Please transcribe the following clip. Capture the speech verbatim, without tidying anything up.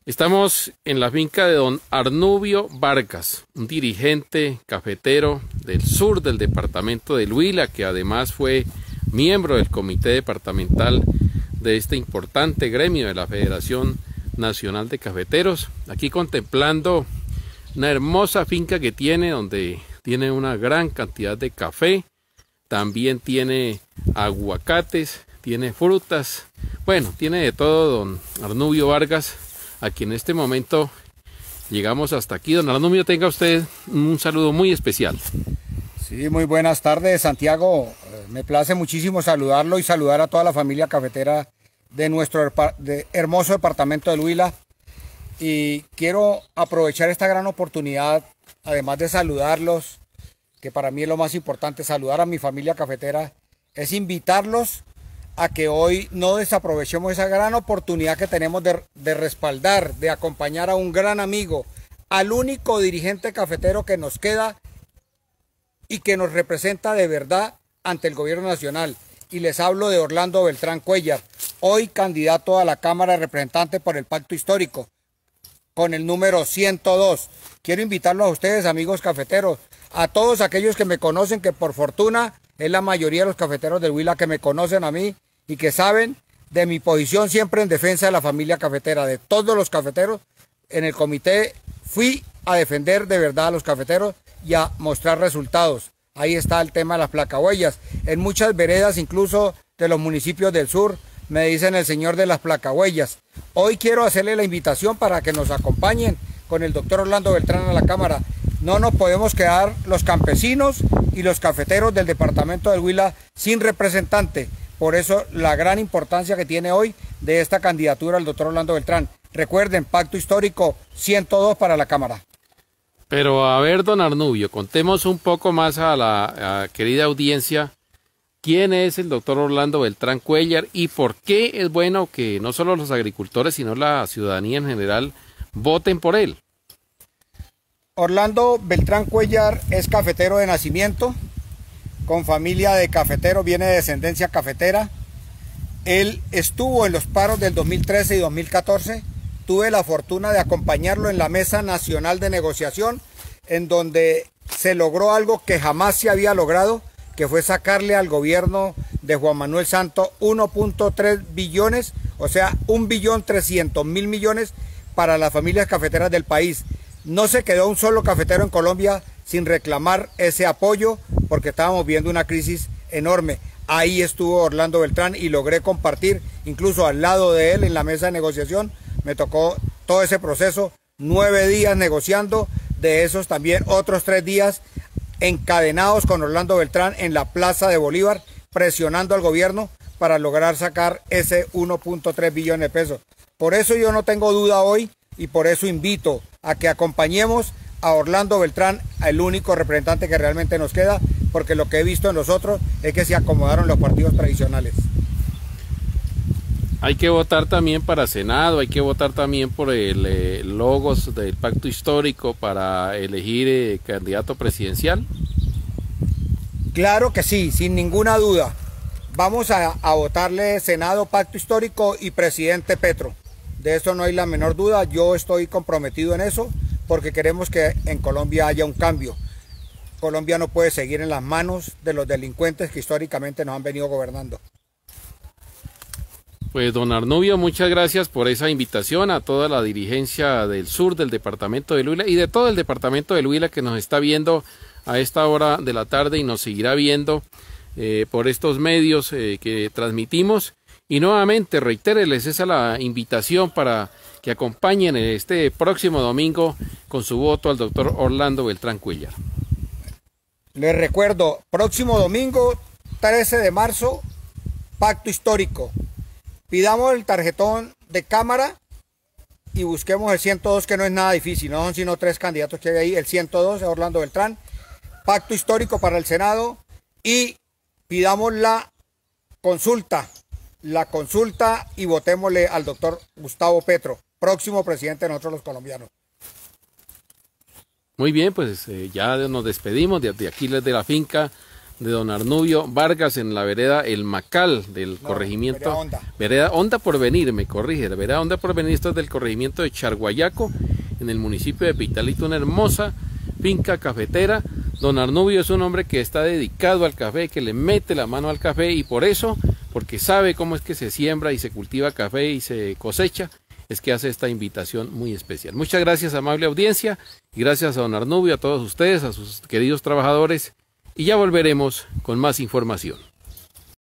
Estamos en la finca de don Arnubio Vargas, un dirigente cafetero del sur del departamento del Huila, que además fue miembro del comité departamental de este importante gremio de la Federación Nacional de Cafeteros. Aquí contemplando una hermosa finca que tiene, donde tiene una gran cantidad de café, también tiene aguacates, tiene frutas, bueno, tiene de todo don Arnubio Vargas, a quien en este momento llegamos hasta aquí. Don Arnubio, tenga usted un saludo muy especial. Sí, muy buenas tardes, Santiago. Me place muchísimo saludarlo y saludar a toda la familia cafetera de nuestro de hermoso departamento del Huila. Y quiero aprovechar esta gran oportunidad, además de saludarlos, que para mí es lo más importante, saludar a mi familia cafetera, es invitarlos a que hoy no desaprovechemos esa gran oportunidad que tenemos de, de respaldar, de acompañar a un gran amigo, al único dirigente cafetero que nos queda y que nos representa de verdad ante el gobierno nacional. Y les hablo de Orlando Beltrán Cuéllar, hoy candidato a la Cámara de Representantes por el Pacto Histórico, con el número ciento dos. Quiero invitarlos a ustedes, amigos cafeteros, a todos aquellos que me conocen, que por fortuna es la mayoría de los cafeteros del Huila que me conocen a mí y que saben de mi posición siempre en defensa de la familia cafetera, de todos los cafeteros. En el comité fui a defender de verdad a los cafeteros y a mostrar resultados. Ahí está el tema de las placahuellas. En muchas veredas, incluso de los municipios del sur, me dicen el señor de las placahuellas. Hoy quiero hacerle la invitación para que nos acompañen con el doctor Orlando Beltrán a la Cámara. No nos podemos quedar los campesinos y los cafeteros del departamento del Huila sin representante. Por eso la gran importancia que tiene hoy de esta candidatura al doctor Orlando Beltrán. Recuerden, Pacto Histórico ciento dos para la Cámara. Pero a ver, don Arnubio, contemos un poco más a la a querida audiencia quién es el doctor Orlando Beltrán Cuéllar y por qué es bueno que no solo los agricultores, sino la ciudadanía en general voten por él. Orlando Beltrán Cuéllar es cafetero de nacimiento, con familia de cafeteros, viene de descendencia cafetera. Él estuvo en los paros del dos mil trece y dos mil catorce. Tuve la fortuna de acompañarlo en la Mesa Nacional de Negociación, en donde se logró algo que jamás se había logrado, que fue sacarle al gobierno de Juan Manuel Santos uno punto tres billones, o sea, un billón trescientos mil millones para las familias cafeteras del país. No se quedó un solo cafetero en Colombia sin reclamar ese apoyo, porque estábamos viendo una crisis enorme. Ahí estuvo Orlando Beltrán y logré compartir, incluso al lado de él en la mesa de negociación. Me tocó todo ese proceso, nueve días negociando, de esos también otros tres días encadenados con Orlando Beltrán en la Plaza de Bolívar, presionando al gobierno para lograr sacar ese uno punto tres billones de pesos. Por eso yo no tengo duda hoy y por eso invito a que acompañemos a Orlando Beltrán, el único representante que realmente nos queda, porque lo que he visto en los otros es que se acomodaron los partidos tradicionales. Hay que votar también para Senado, hay que votar también por el eh, logos del Pacto Histórico para elegir eh, candidato presidencial. Claro que sí, sin ninguna duda. Vamos a, a votarle Senado, Pacto Histórico y Presidente Petro. De eso no hay la menor duda, yo estoy comprometido en eso porque queremos que en Colombia haya un cambio. Colombia no puede seguir en las manos de los delincuentes que históricamente nos han venido gobernando. Pues don Arnubio, muchas gracias por esa invitación a toda la dirigencia del sur del departamento del Huila y de todo el departamento del Huila que nos está viendo a esta hora de la tarde y nos seguirá viendo eh, por estos medios eh, que transmitimos. Y nuevamente reitéreles esa la invitación para que acompañen este próximo domingo con su voto al doctor Orlando Beltrán Cuéllar. Les recuerdo, próximo domingo, trece de marzo, Pacto Histórico. Pidamos el tarjetón de cámara y busquemos el ciento dos, que no es nada difícil, no son sino tres candidatos que hay ahí. El ciento dos es Orlando Beltrán, Pacto Histórico para el Senado, y pidamos la consulta, la consulta y votémosle al doctor Gustavo Petro, próximo presidente de nosotros los colombianos. Muy bien, pues eh, ya nos despedimos de, de aquí desde la finca de don Arnubio Vargas en la vereda El Macal del No, corregimiento. vereda Honda. Vereda Honda por venir, me corrige. La vereda Honda por venir, esto es del corregimiento de Charguayaco, en el municipio de Pitalito, una hermosa finca cafetera. Don Arnubio es un hombre que está dedicado al café, que le mete la mano al café, y por eso, porque sabe cómo es que se siembra y se cultiva café y se cosecha, es que hace esta invitación muy especial. Muchas gracias, amable audiencia, y gracias a don Arnubio, a todos ustedes, a sus queridos trabajadores, y ya volveremos con más información.